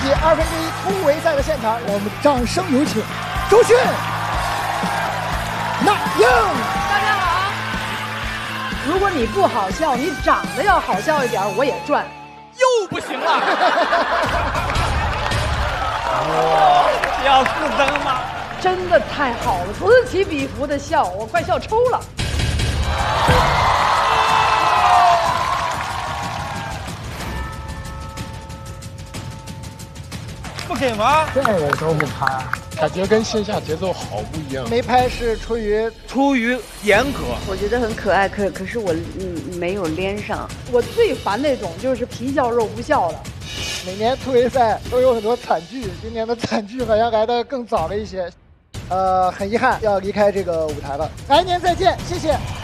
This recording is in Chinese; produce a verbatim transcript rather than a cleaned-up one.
起二分之一突围赛的现场，让我们掌声有请周迅、那英。 大家好。如果你不好笑，你长得要好笑一点，我也赚。 又不行了。哇，要四灯吗？ 真的太好了，此起彼伏的笑，我快笑抽了。 不给吗？ 这个都不拍，感觉跟线下节奏好不一样。 没拍是出于出于严格。 我觉得很可爱，可可是我嗯没有连上。 我最烦那种就是皮笑肉不笑的。 每年突围赛都有很多惨剧，今年的惨剧好像来的更早了一些，呃，很遗憾要离开这个舞台了，来年再见，谢谢。